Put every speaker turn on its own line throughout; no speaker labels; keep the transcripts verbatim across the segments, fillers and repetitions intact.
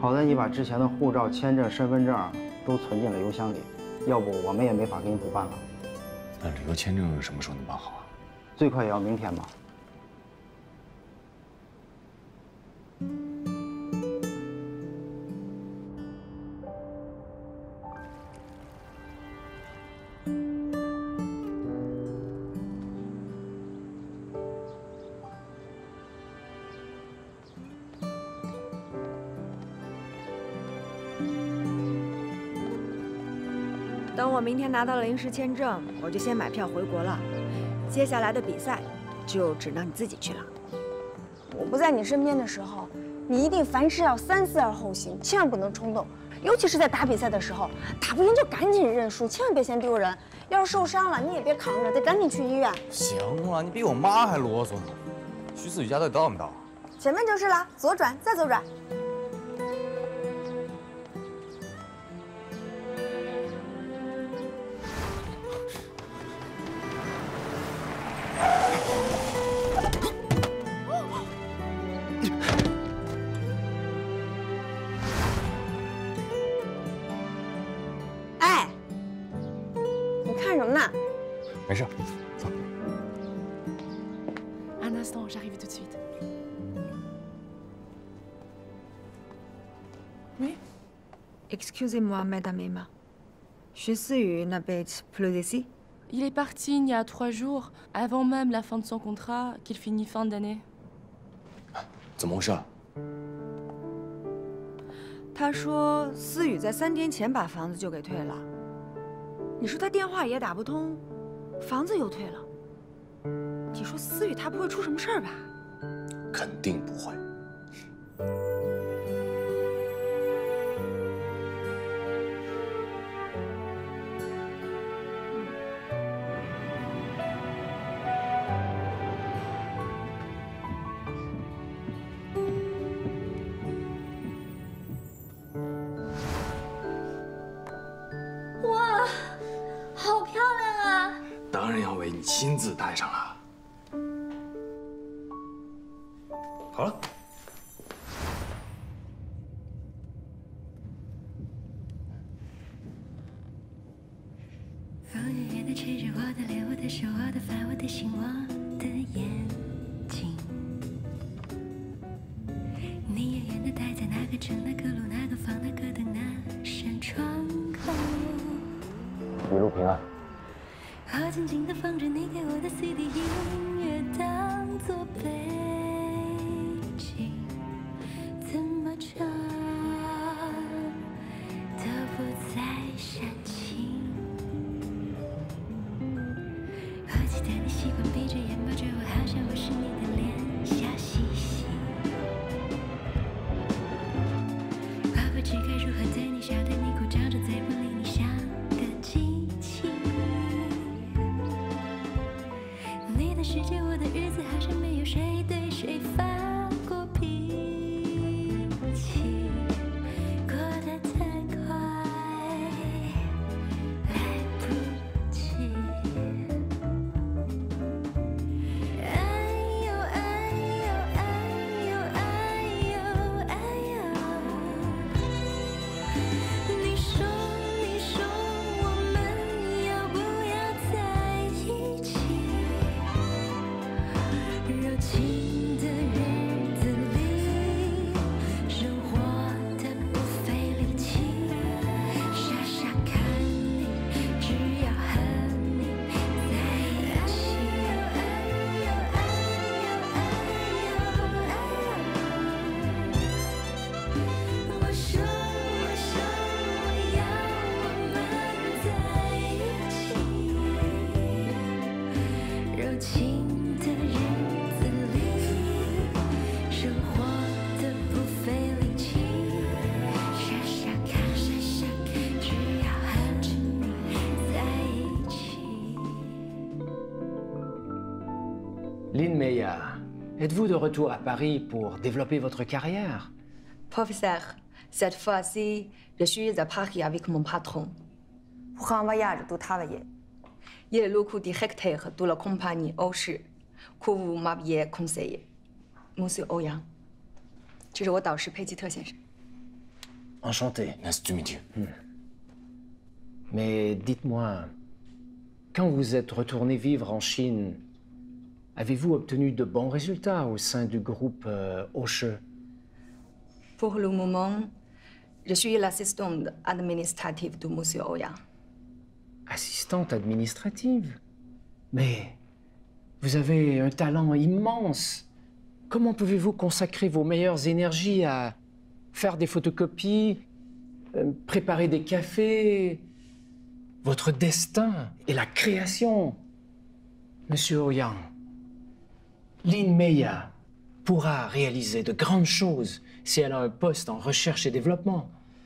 好在你把之前的护照、签证、身份证都存进了邮箱里，要不我们也没法给你补办了。
那旅游签证什么时候能办好啊？
最快也要明天吧。
等我明天拿到了临时签证，我就先买票回国了。接下来的比赛就只能你自己去了。
我不在你身边的时候，你一定凡事要三思而后行，千万不能冲动。尤其是在打比赛的时候，打不赢就赶紧认输，千万别嫌丢人。要是受伤了，你也别扛着，得赶紧去医院。
行了，你比我妈还啰嗦呢。徐思雨家到底到没到？
前面就是了，左转，再左转。
没事，走。
Un instant, j'arrive tout de suite. Oui.
Excusez-moi, Madame Emma. 徐思雨n'habite plus ici?
Il est parti il y a trois jours, avant même la fin de son contrat, qu'il finit fin d'année.
怎么回事？
他说思雨在三天前把房子就给退了。你说他电话也打不通。 房子又退了，你说思雨她不会出什么事儿吧？
肯定不会。
哇，好漂亮啊！
当然要为你亲自戴上了。好了。
风远远的吹着我的脸，我的手，我的发，我的心，我的眼睛。你远远的待在那个城、那个路、那个房、那个灯、那扇窗口。
一路平安。
我静静地放着你给我的 C D 音乐，当作背景，怎么唱都不再煽情。我记得你习惯闭着眼抱着我，好像我是你的脸，笑嘻嘻。我不知该如何对你笑，对你哭，张着嘴不理你，像个机器。 你的世界，我的日子，好像没有谁对谁发过脾气，过得太快，来不及。哎呦哎呦哎呦哎呦哎呦，你说你说我们要不要在一起？ 柔情的日子里，生活的不费力气，傻傻看你，只要和你在一起。我说我说我要我们在一起，柔情的日子。 生活的不费力气，傻傻看，傻傻看，只要和你在一起。
Lynn Meyer, êtes-vous de retour à Paris pour développer votre carrière?
Professeur, cette fois-ci, je suis à Paris avec mon patron.
Pour un voyage de travailler.
Il est le coup directeur de la compagnie Oshi, que vous m'aviez conseillé. Monsieur Ouyang， 这是我导师佩吉特先生。
enchanté.
Nice to meet you.
Mais dites-moi, quand vous êtes retourné vivre en Chine, avez-vous obtenu de bons résultats au sein du groupe euh, Hoche?
Pour le moment, je suis l'assistante administrative de Monsieur Ouyang.
Assistante administrative? Mais vous avez un talent immense. Comment pouvez-vous consacrer vos meilleures énergies à faire des photocopies, euh, préparer des cafés? Votre destin est la création. Monsieur Ouyang, Lin Meya pourra réaliser de grandes choses si elle a un poste en recherche et développement.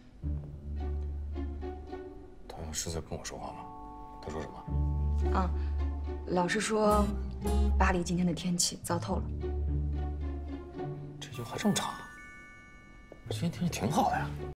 他是在跟我说话吗？他说什么？
啊，老师说，巴黎今天的天气糟透了。
这句话这么长？今天天气挺好的呀。